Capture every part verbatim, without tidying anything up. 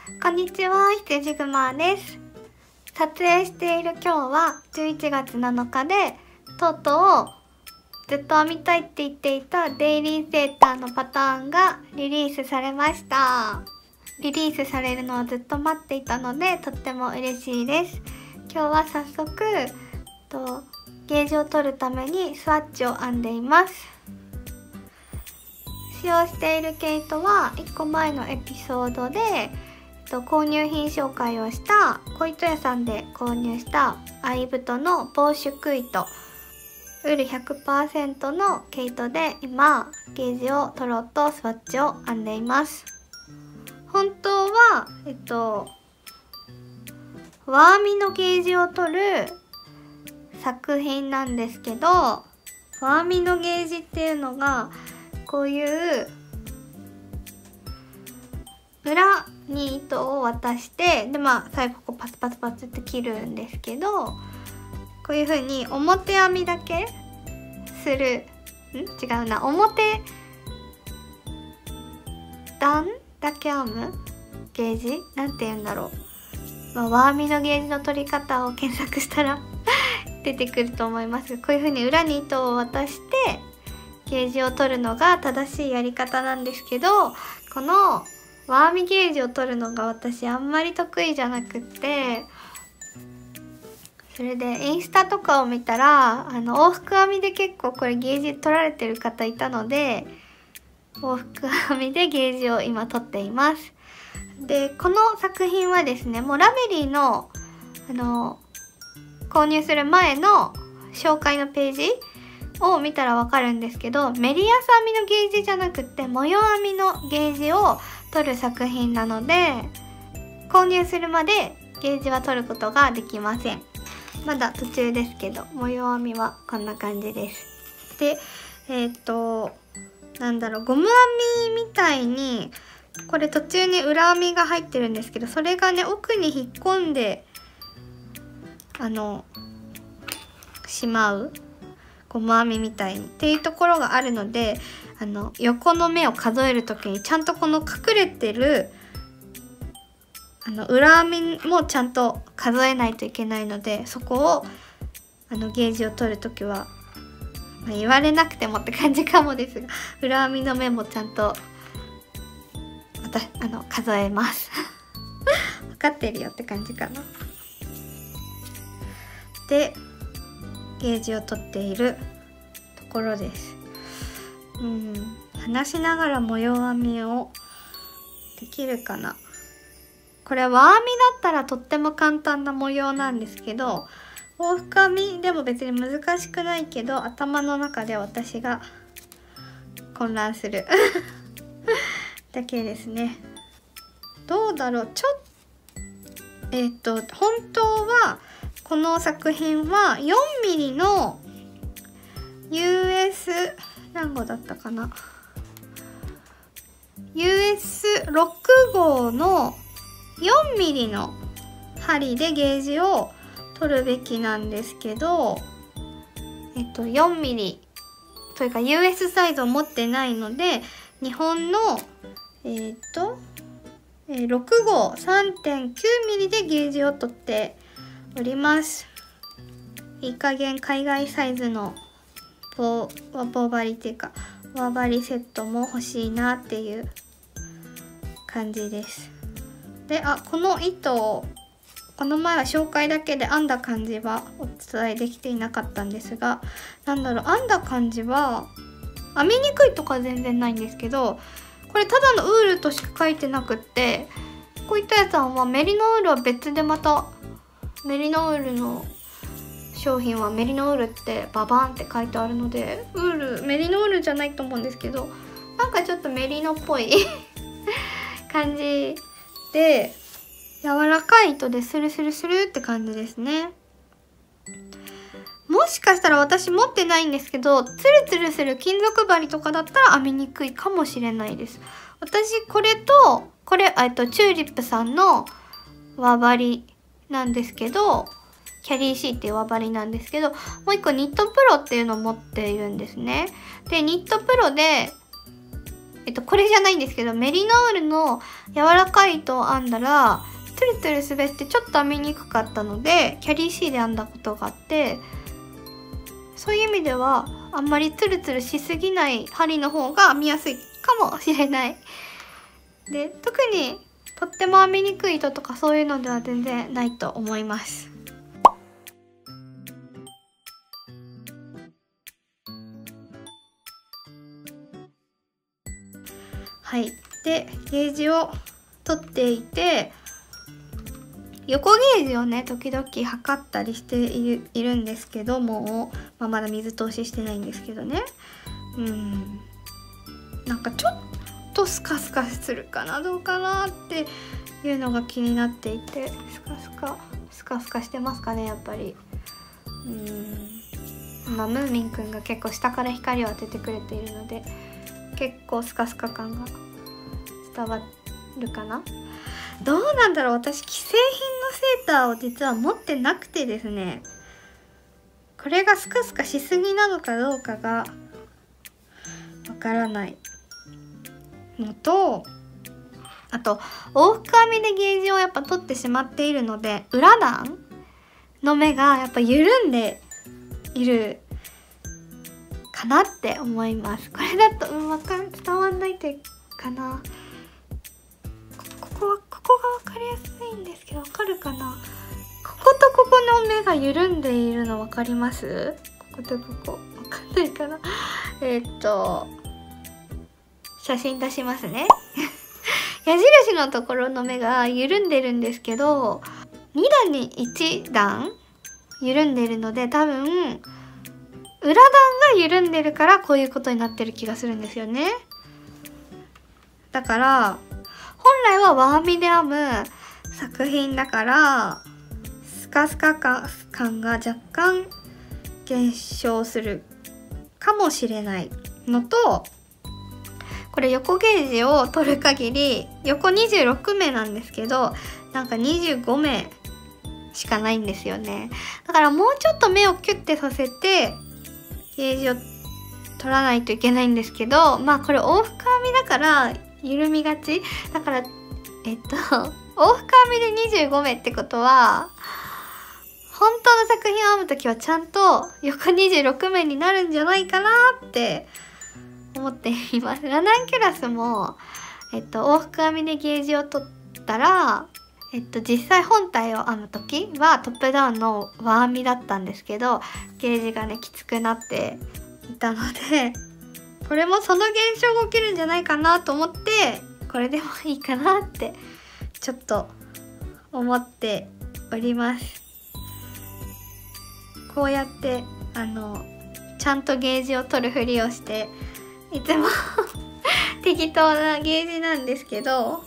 こんにちは、羊グマです。撮影している今日はじゅういちがつなのかで、とうとうずっと編みたいって言っていたデイリーセーターのパターンがリリースされました。リリースされるのをずっと待っていたので、とっても嬉しいです。今日は早速とゲージを取るためにスワッチを編んでいます。使用している毛糸はいっこまえのエピソードで購入品紹介をした小糸屋さんで購入したアイブトの防縮糸、ウール ひゃくパーセント の毛糸で今ゲージを取ろうとスワッチを編んでいます。本当はえっとワーミのゲージを取る作品なんですけど、ワーミのゲージっていうのがこういう裏に糸を渡して、でまあ最後こうパツパツパツって切るんですけど、こういう風に表編みだけするん違うな表段だけ編むゲージなんて言うんだろう、まあ、ワーミのゲージの取り方を検索したら出てくると思います。こういう風に裏に糸を渡してゲージを取るのが正しいやり方なんですけど、このワーミゲージを取るのが私あんまり得意じゃなくって、それでインスタとかを見たらあの往復編みで結構これゲージ取られてる方いたので、往復編みでゲージを今取っています。でこの作品はですね、もうラベリーのあの購入する前の紹介のページを見たらわかるんですけど、メリヤス編みのゲージじゃなくって模様編みのゲージを取る作品なので、購入するまでゲージは取ることができません。まだ途中ですけど、模様編みはこんな感じです。でえっとなんだろう、ゴム編みみたいにこれ途中に裏編みが入ってるんですけど、それがね奥に引っ込んであのしまうゴム編みみたいにっていうところがあるので、あの横の目を数える時にちゃんとこの隠れてるあの裏編みもちゃんと数えないといけないので、そこをあのゲージを取る時は、まあ、言われなくてもって感じかもですが、裏編みの目もちゃんとまたあの数えます分かってるよって感じかな。でゲージを取っているところです。うん、話しながら模様編みをできるかな。これワーミだったらとっても簡単な模様なんですけど、往復編みでも別に難しくないけど、頭の中で私が混乱するだけですね。どうだろう、ちょっとえっと本当はこの作品はよんミリの ユーエス 何号だったかな ユーエスろく 号のよんミリの針でゲージを取るべきなんですけど、えっとよんミリというか ユーエス サイズを持ってないので、日本のえっとろく号 さんてんきゅうミリでゲージを取っております。いい加減海外サイズの棒棒針っていうか輪針セットも欲しいなっていう感じです。で、あ、この糸をこの前は紹介だけで編んだ感じはお伝えできていなかったんですが、なんだろう、編んだ感じは編みにくいとか全然ないんですけど、これただのウールとしか書いてなくって、こういったやつはメリノウールは別でまたメリノウールの商品はメリノウールってババンって書いてあるので、ウールメリノウールじゃないと思うんですけど、なんかちょっとメリノっぽい感じで、柔らかい糸でスルスルスルって感じですね。もしかしたら私持ってないんですけど、ツルツルする金属針とかだったら編みにくいかもしれないです。私これとこれえっとチューリップさんの輪針なんですけど、キャリーシーっていう輪針なんですけど、もう一個ニットプロっていうのを持っているんですね。でニットプロでえっとこれじゃないんですけど、メリノールの柔らかい糸を編んだらトゥルトゥル滑ってちょっと編みにくかったのでキャリー C で編んだことがあって、そういう意味ではあんまりツルツルしすぎない針の方が編みやすいかもしれない。で、特にとっても編みにくい糸とかそういうのでは全然ないと思います。はい。で、ゲージを取っていて、横ゲージをね時々測ったりしている、いるんですけども、まあ、まだ水通ししてないんですけどね、うんなんかちょっとスカスカするかなどうかなっていうのが気になっていて、スカスカスカスカしてますかねやっぱり。うんまあムーミンくんが結構下から光を当ててくれているので結構スカスカ感が伝わるかな。どうなんだろう、私既製品のセーターを実は持ってなくてですね、これがスカスカしすぎなのかどうかがわからないのと、あと往復編みでゲージをやっぱ取ってしまっているので裏段の目がやっぱ緩んでいるかなって思います。これだとうんわかん伝わんないというかな。ここはここが分かりやすいんですけど、わかるかな。こことここの目が緩んでいるの分かります？こことここ分かんないかな。えーっと写真出しますね。矢印のところの目が緩んでるんですけど、に段にいち段緩んでるので、多分裏段が緩んでるからこういうことになってる気がするんですよね。だから本来はワー編みで編む作品だからスカスカ感が若干減少するかもしれないのと、これ横ゲージを取る限り横にじゅうろくめいなんですけど、なんかにじゅうごめいしかないんですよね。だからもうちょっと目をキュッてさせてゲージを取らないといけないんですけど、まあこれ往復編みだから緩みがちだから、えっと往復編みでにじゅうごめいってことは本当の作品を編むときはちゃんと横にじゅうろくめいになるんじゃないかなって思っています。ラナンキュラスも、えっと、往復編みでゲージを取ったら、えっと、実際本体を編むときはトップダウンのワー編みだったんですけど、ゲージがねきつくなっていたので、これもその現象が起きるんじゃないかなと思って、これでもいいかなってちょっと思っております。こうやってあのちゃんとゲージを取るふりをしていつも適当なゲージなんですけど、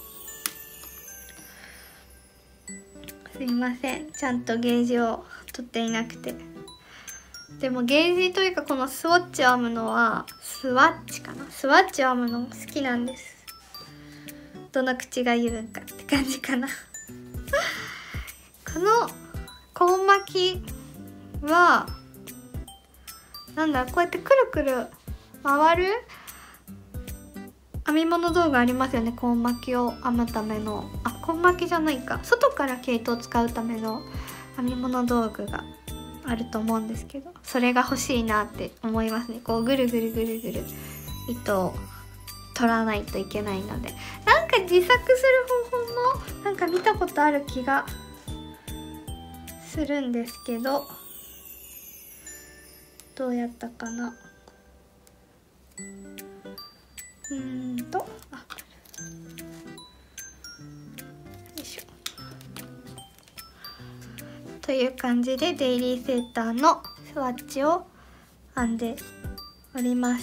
すいませんちゃんとゲージを取っていなくて。でもゲージというかこのスワッチを編むのはスワッチかなスワッチを編むの好きなんです。どの口が言うんかって感じかな。このコーン巻きはなんだ、こうやってくるくる回る編み物道具ありますよね。コーン巻きを編むための、あコーン巻きじゃないか、外から毛糸を使うための編み物道具があると思うんですけど、それが欲しいなって思いますね。こうぐるぐるぐるぐる糸を取らないといけないので、なんか自作する方法もなんか見たことある気がするんですけど、どうやったかな。うーんとあよいしょという感じでデイリーセーターのスワッチを編んでおります。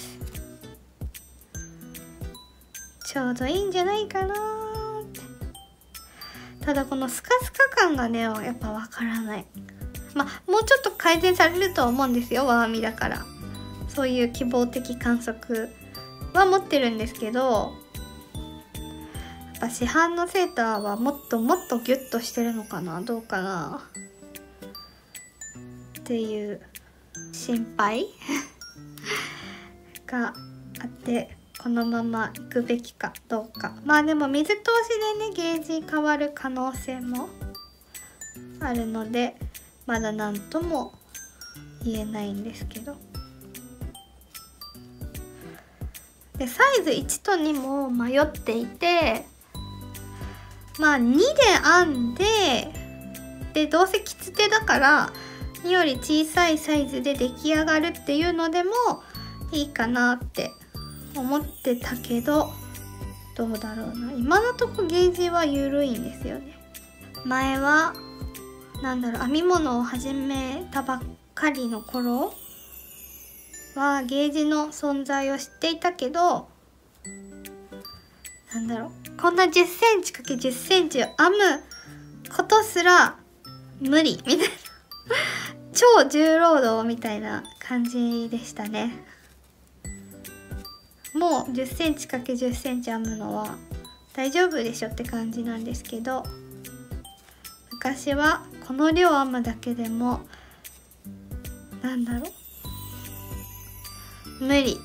ちょうどいいんじゃないかなーって。ただこのスカスカ感がねやっぱわからない。まあもうちょっと改善されるとは思うんですよ、ワー編みだから。そういう希望的観測は持ってるんですけど、やっぱ市販のセーターはもっともっとギュッとしてるのかな、どうかなっていう心配があって、 このまま行くべきかどうか。まあでも水通しでねゲージ変わる可能性もあるのでまだ何とも言えないんですけど、でサイズいちとにも迷っていて、まあにで編んで、でどうせきつ手だからにより小さいサイズで出来上がるっていうのでもいいかなって思ってたけど、どうだろうな、今のとこゲージは緩いんですよね。前はなんだろう、編み物を始めたばっかりの頃はゲージの存在を知っていたけど、なんだろう、こんなじゅっセンチかけるじゅっセンチを編むことすら無理みたいな超重労働みたいな感じでしたね。もうじゅっセンチかけるじゅっセンチ編むのは大丈夫でしょって感じなんですけど、昔はこの量編むだけでもなんだろう無理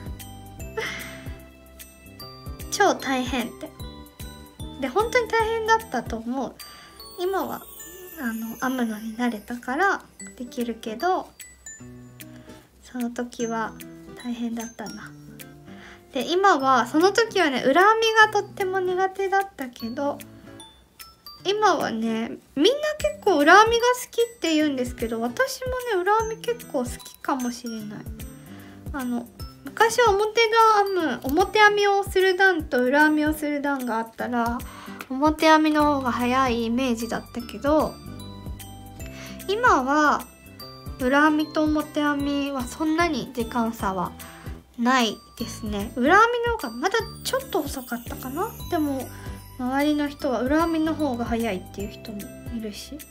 超大変って。で本当に大変だったと思う。今はあの編むのに慣れたからできるけど、その時は大変だったな。で今はその時はね裏編みがとっても苦手だったけど、今はねみんな結構裏編みが好きって言うんですけど、私もね裏編み結構好きかもしれない。あの昔は表段編む表編みをする段と裏編みをする段があったら表編みの方が早いイメージだったけど、今は裏編みと表編みはそんなに時間差はないですね。裏編みの方がまだちょっと遅かったかな。でも周りの人は裏編みの方が早いっていう人もいるし、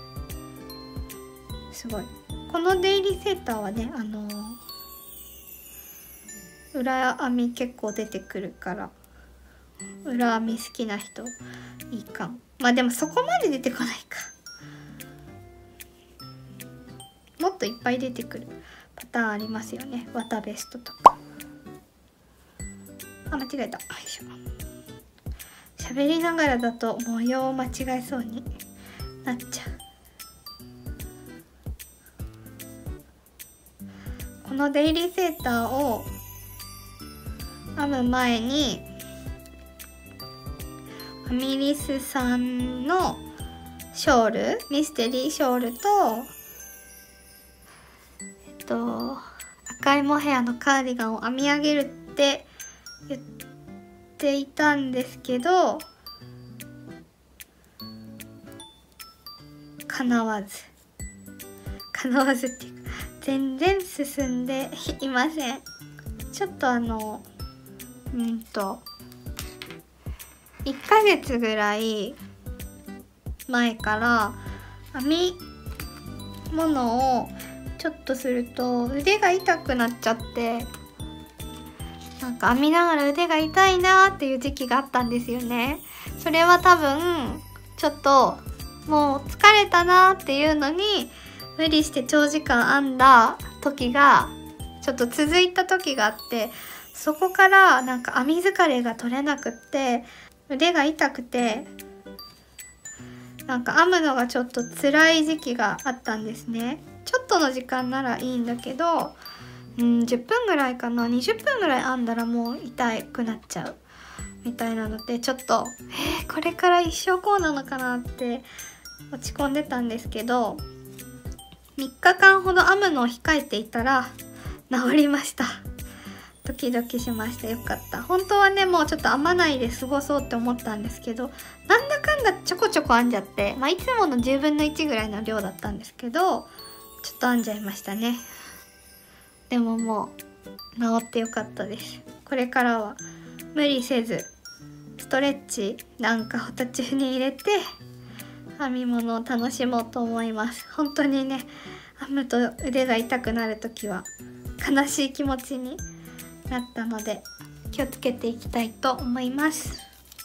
すごい。このデイリーセーターはね、あのー、裏編み結構出てくるから裏編み好きな人いいかも。まあでもそこまで出てこないか。もっといっぱい出てくるパターンありますよね。綿ベストとか。あ、間違えた。よいしょ。喋りながらだと模様を間違えそうになっちゃう。このデイリーセーターを編む前にファミリスさんのショール、ミステリーショールとえっと赤いモヘアのカーディガンを編み上げるって言っていたんですけど、叶わず叶わずっていうか全然進んでいません。ちょっとあのうんといっかげつぐらい前から編み物をちょっとすると腕が痛くなっちゃって、なんか編みながら腕が痛いなーっていう時期があったんですよね。それは多分ちょっともう疲れたなーっていうのに無理して長時間編んだ時がちょっと続いた時があって、そこからなんか編み疲れが取れなくって腕が痛くて、なんか編むのがちょっと辛い時期があったんですね。ちょっとの時間ならいいんだけど、うん、じゅっぷんぐらいかな、にじゅっぷんぐらい編んだらもう痛くなっちゃうみたいなので、ちょっとえー、これから一生こうなのかなって落ち込んでたんですけど、みっかかんほど編むのを控えていたら治りました。ドキドキしました。よかった。本当はねもうちょっと編まないで過ごそうって思ったんですけど、なんだかんだちょこちょこ編んじゃって、まあいつものじゅうぶんのいちぐらいの量だったんですけど、ちょっと編んじゃいましたね。でももう治ってよかったです。これからは無理せずストレッチなんかを途中に入れて編み物を楽しもうと思います。本当にね編むと腕が痛くなる時は悲しい気持ちになったので気をつけていきたいと思います。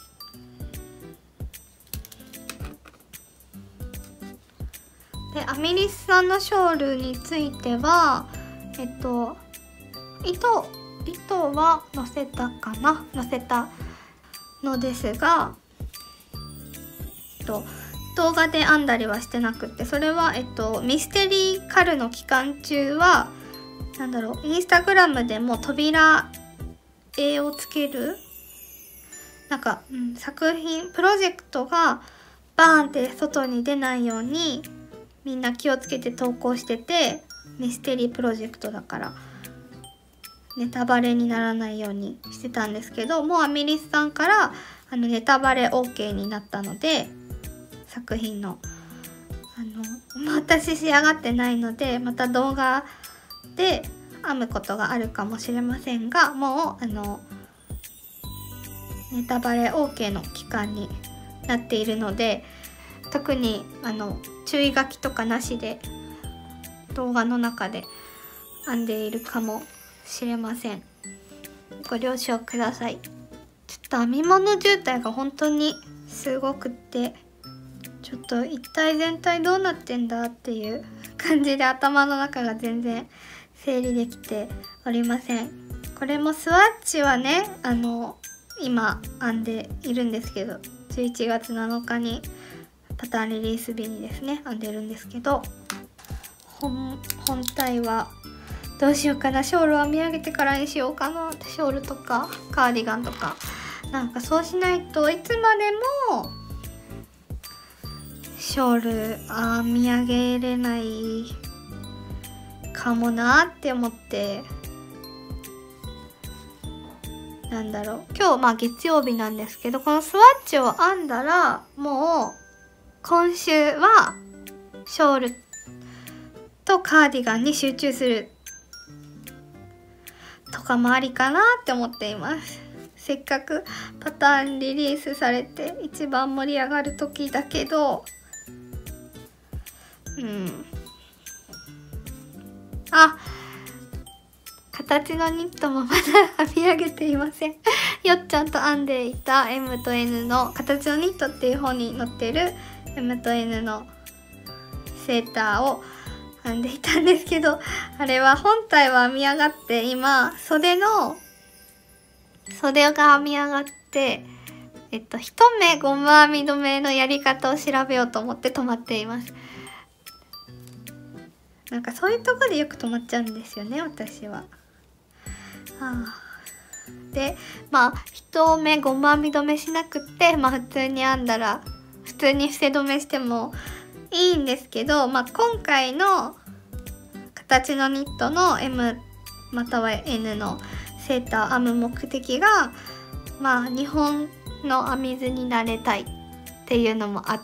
でアミリスさんのショールについてはえっと糸糸は載せたかな載せたのですが、えっと動画で編んだりはしてなくって、それは、えっと、ミステリーカルの期間中はなんだろう、インスタグラムでも扉絵をつけるなんか、うん、作品プロジェクトがバーンって外に出ないようにみんな気をつけて投稿してて、ミステリープロジェクトだからネタバレにならないようにしてたんですけど、もうアミリスさんからあのネタバレ OK になったので、作品のあの私仕上がってないのでまた動画で編むことがあるかもしれませんが、もうあのネタバレ OK の期間になっているので、特にあの注意書きとかなしで動画の中で編んでいるかもしれません。ご了承ください。ちょっと編み物渋滞が本当にすごくって、ちょっと一体全体どうなってんだっていう感じで頭の中が全然整理できておりません。これもスワッチはね、あの今編んでいるんですけど、じゅういちがつなのかにパターンリリース日にですね編んでるんですけど、本, 本体はどうしようかな。ショールを編み上げてからにしようかな。ショールとかカーディガンとか、なんかそうしないといつまでもショール編み上げれないかもなって思って、なんだろう、今日まあ月曜日なんですけど、このスワッチを編んだらもう今週はショールとカーディガンに集中するとかもありかなって思っています。せっかくパターンリリースされて一番盛り上がる時だけど、うんあ形のニットもまだ編み上げていませんよっちゃんと編んでいた エム と エヌ の形のニットっていう本に載ってる エム と エヌ のセーターを編んでいたんですけど、あれは本体は編み上がって今袖の袖が編み上がってえっと一目ゴム編み止めのやり方を調べようと思って止まっています。なんかそういうとこでよく止まっちゃうんですよね、私は。はあ、でまあ一目ゴム編み止めしなくって、まあ普通に編んだら普通に伏せ止めしてもいいんですけど、まあ今回の形のニットの エム または エヌ のセーター編む目的が、まあ日本の編み図になれたいっていうのもあって、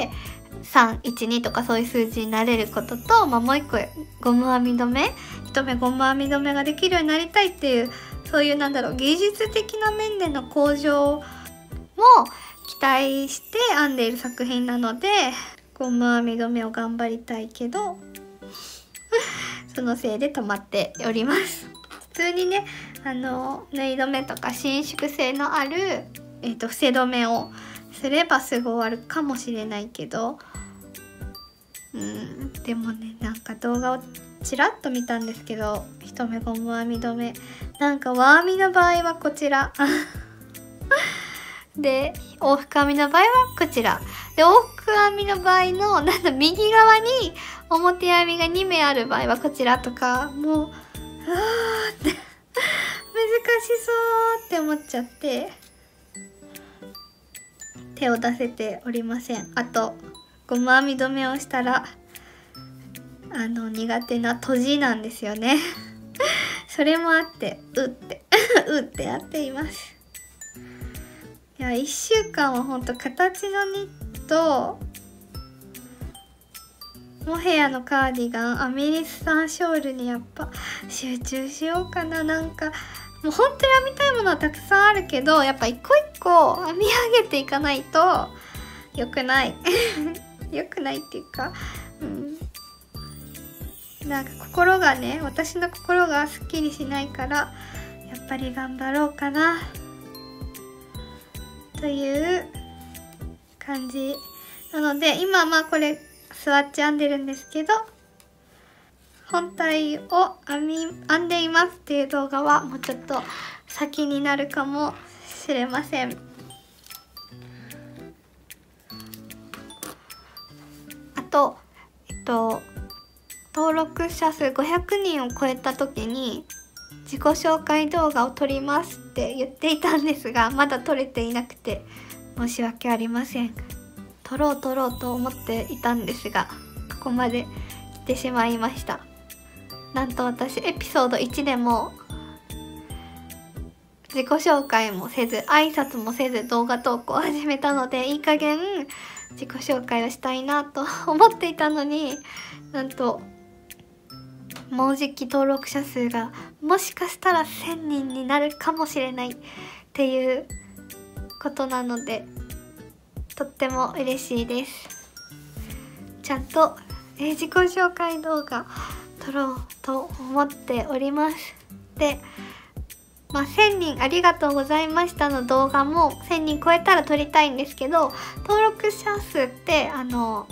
さんいちにとかそういう数字になれることと、まあ、もう一個ゴム編み止め一目ゴム編み止めができるようになりたいっていう、そういうなんだろう技術的な面での向上も期待して編んでいる作品なので、ゴム編み止めを頑張りたいけどそのせいで止まっております。普通にね、あの縫い止めとか伸縮性のある、えーと、伏せ止めをすればすぐ終わるかもしれないけど、うんでもね、なんか動画をちらっと見たんですけど、一目ゴム編み止めなんか輪編みの場合はこちらで往復編みの場合はこちらで、往復編みの場合のなんだ右側に表編みがにめいある場合はこちらとか、もううわーって難しそうって思っちゃって手を出せておりません。あとゴム編み止めをしたらあの苦手な閉じなんですよねそれもあってうってうってやっています。いやいっしゅうかんはほんと形のニット、モヘアのカーディガン、アミリスさんショールにやっぱ集中しようかな。なんかもう本当に編みたいものはたくさんあるけど、やっぱ一個一個編み上げていかないと良くない良くないっていうか、うん、なんか心がね、私の心がすっきりしないから、やっぱり頑張ろうかなという感じなので、今まあこれスワッチ編んでるんですけど、 本体を編み編んでいますっていう動画はもうちょっと先になるかもしれません。あとえっと登録者数ごひゃくにんを超えた時に自己紹介動画を撮りますって言っていたんですが、まだ撮れていなくて申し訳ありません。撮ろう撮ろうと思っていたんですが、ここまで来てしまいました。なんと私エピソードいちでも自己紹介もせず挨拶もせず動画投稿を始めたので、いい加減自己紹介をしたいなと思っていたのに、なんともうじき登録者数がもしかしたらせんにんになるかもしれないっていうことなので、とっても嬉しいです。ちゃんと、えー、自己紹介動画撮ろうと思っております。で、まあ、せんにんありがとうございましたの動画もせんにん超えたら撮りたいんですけど、登録者数ってあの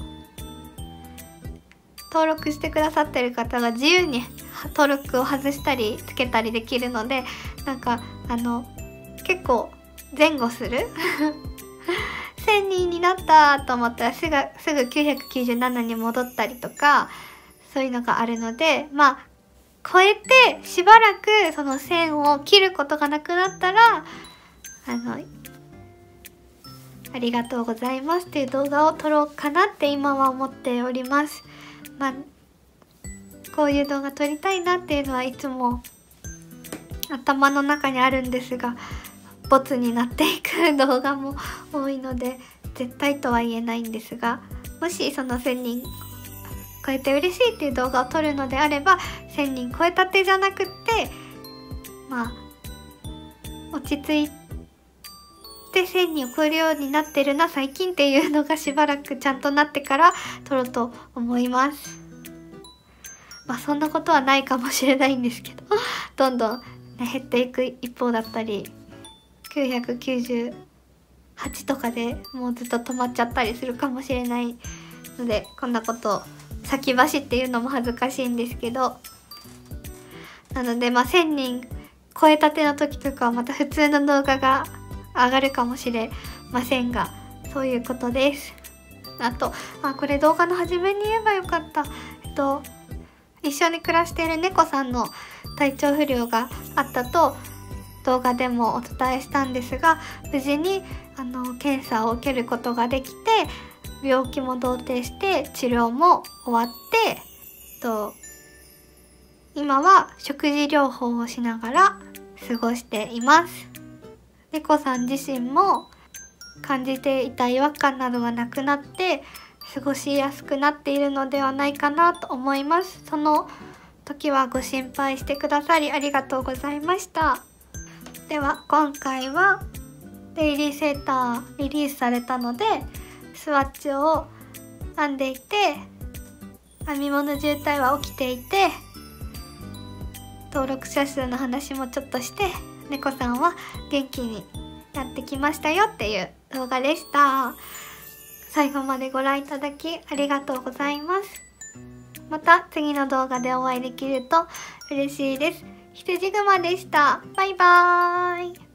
登録してくださってる方が自由に登録を外したりつけたりできるので、なんかあの結構前後するせんにんになったと思ったらすぐすぐきゅうひゃくきゅうじゅうななに戻ったりとか、そういうのがあるので、まあ超えてしばらくその線を切ることがなくなったら、あのありがとうございますっていう動画を撮ろうかなって今は思っております。まあ、こういう動画撮りたいなっていうのはいつも頭の中にあるんですが、ボツになっていく動画も多いので絶対とは言えないんですが、もしそのせんにん超えて嬉しいっていう動画を撮るのであれば、せんにん超えたてじゃなくって、まあ落ち着いてせんにんを超えるようになってるな最近っていうのがしばらくちゃんとなってから撮ろうと思います。まあそんなことはないかもしれないんですけどどんどん、ね、減っていく一方だったり、きゅうひゃくきゅうじゅうはちとかでもうずっと止まっちゃったりするかもしれないので、こんなことを先走っていうのも恥ずかしいんですけど、なのでまあせんにん超えたての時とかはまた普通の動画が上がるかもしれませんが、そういうことです。あと、あ、これ動画の初めに言えばよかった。えっと一緒に暮らしている猫さんの体調不良があったと動画でもお伝えしたんですが、無事にあの検査を受けることができて、病気も同定して治療も終わって、と今は食事療法をしながら過ごしています。猫さん自身も感じていた違和感などがなくなって過ごしやすくなっているのではないかなと思います。その時はご心配してくださりありがとうございました。では今回はデイリーセーターリリースされたので、スワッチを編んでいて、編み物渋滞は起きていて、登録者数の話もちょっとして、猫さんは元気になってきましたよっていう動画でした。最後までご覧いただきありがとうございます。また次の動画でお会いできると嬉しいです。羊グマでした。バイバーイ。